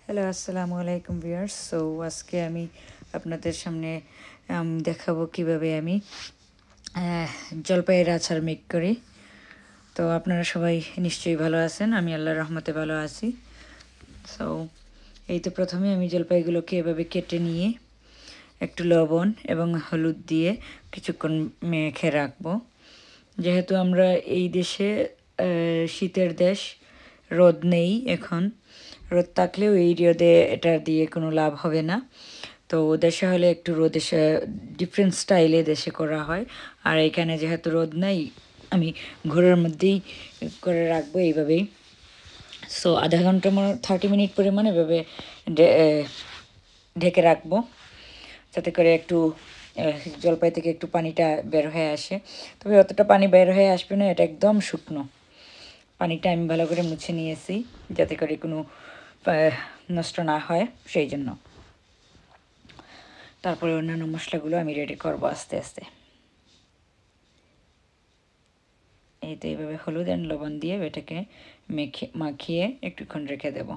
Hello আসসালামু আলাইকুম viewers. So আজকে আমি আপনাদের সামনে দেখাবো কিভাবে আমি জলপাইয়ের আচার মেক করি। তো আপনারা সবাই নিশ্চয়ই ভালো আছেন, আমি আল্লাহর রহমতে ভালো আছি। সো এই তো প্রথমে আমি জলপাইগুলোকে এভাবে কেটে নিয়ে একটু লবণ এবং হলুদ দিয়ে কিছুক্ষণ মেখে রাখবো। যেহেতু আমরা এই দেশে শীতের দেশ, রোদ নেই এখন, রোদ থাকলেও এই রোদে এটা দিয়ে কোনো লাভ হবে না। তো দেশে হলে একটু রোদে ডিফারেন্ট স্টাইলে দেশে করা হয়, আর এখানে যেহেতু রোদ নাই আমি ঘরের মধ্যেই করে রাখবো এইভাবেই। সো আধা ঘন্টা 30 মিনিট পরিমাণ এভাবে ঢেকে রাখবো, যাতে করে একটু জলপাই থেকে একটু পানিটা বের হয়ে আসে। তবে অতটা পানি বের হয়ে আসবে না, এটা একদম শুকনো। পানিটা আমি ভালো করে মুছে নিয়েছি যাতে করে কোনো নষ্ট না হয়, সেই জন্য। তারপরে অন্যান্য মশলাগুলো আমি রেডি করবো আস্তে আস্তে। এই তো এইভাবে হলুদ অ্যান্ড লবণ দিয়ে এটাকে মাখিয়ে একটুক্ষণ রেখে দেব।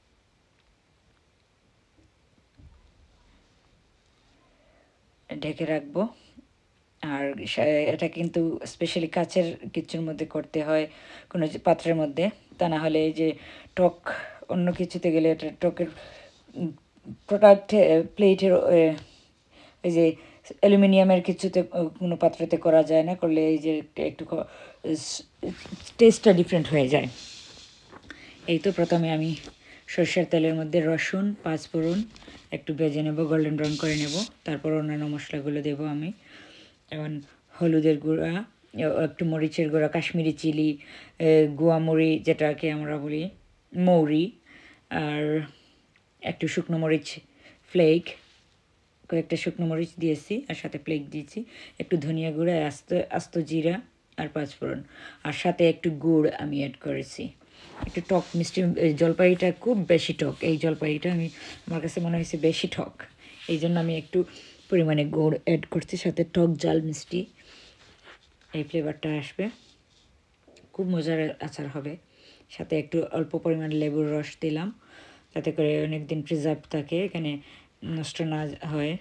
ঢেকে রাখবো। আর এটা কিন্তু স্পেশালি কাচের কিছুর মধ্যে করতে হয়, কোনো পাত্রের মধ্যে, তা না হলে এই যে টক অন্য কিছুতে গেলে এটা টকের প্রোডাক্ট প্লেটের এই যে অ্যালুমিনিয়ামের কিছুতে কোনো পাত্রতে করা যায় না, করলে এই যে একটু টেস্টটা ডিফারেন্ট হয়ে যায়। এই তো প্রথমে আমি সরষের তেলের মধ্যে রসুন, পাঁচফোড়ন একটু ভেজে নেব, গোল্ডেন ব্রাউন করে নেব। তারপর অন্যান্য মশলাগুলো দেব আমি। এবং হলুদের গুঁড়া, একটু মরিচের গুঁড়া, কাশ্মীরি চিলি, গুয়ামরি যেটাকে আমরা বলি, মৌরি, আর একটু শুকনো মরিচ ফ্লেক, কয়েকটা শুকনো মরিচ দিয়েছি, আর সাথে ফ্লেক দিয়েছি, একটু ধনিয়া গুঁড়া, আস্ত জিরা আর পাঁচফোড়ন, আর সাথে একটু গুড় আমি অ্যাড করেছি। একটু টক মিষ্টি, জলপাইটা খুব বেশি টক, এই জলপাইটা আমার কাছে মনে হয়েছে বেশি টক, এই জন্য আমি একটু পরিমাণে গুড় অ্যাড করছি, সাথে টক ঝাল মিষ্টি এই ফ্লেভারটা আসবে, খুব মজার আচার হবে। সাথে একটু অল্প পরিমাণ লেবুর রস দিলাম, যাতে করে অনেক দিন প্রিজার্ভ থাকে, এখানে নষ্ট না হয়।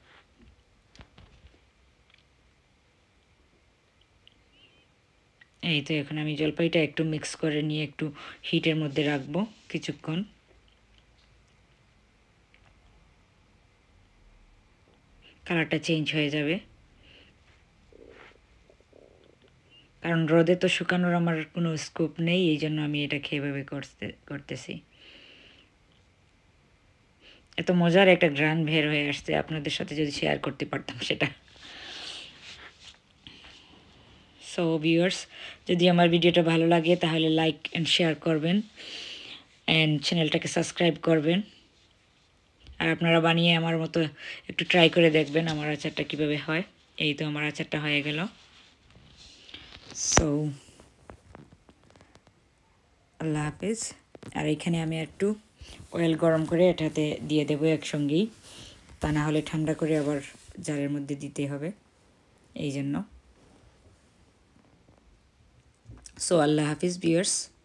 এই তো এখন আমি জলপাইটা একটু মিক্স করে নিয়ে একটু হিটের মধ্যে রাখবো কিছুক্ষণ। কালারটা চেঞ্জ হয়ে যাবে, কারণ রোদে তো শুকানোর আমার কোনো স্কোপ নেই, এই জন্য আমি এটাকে এভাবে করতেছি। এত মজার একটা ঘ্রাণ বের হয়ে আসছে, আপনাদের সাথে যদি শেয়ার করতে পারতাম সেটা। সো ভিউয়ার্স, যদি আমার ভিডিওটা ভালো লাগে তাহলে লাইক অ্যান্ড শেয়ার করবেন, অ্যান্ড চ্যানেলটাকে সাবস্ক্রাইব করবেন। আর আপনারা বানিয়ে আমার মতো একটু ট্রাই করে দেখবেন আমার আচারটা কীভাবে হয়। এই তো আমার আচারটা হয়ে গেল। সো আল্লাহ হাফিজ। আর এখানে আমি একটু অয়েল গরম করে এটাতে দিয়ে দেবো একসঙ্গেই, তা না হলে ঠান্ডা করে আবার জারের মধ্যে দিতে হবে, এই জন্য। সো আল্লাহ হাফিজ ভিউয়ার্স।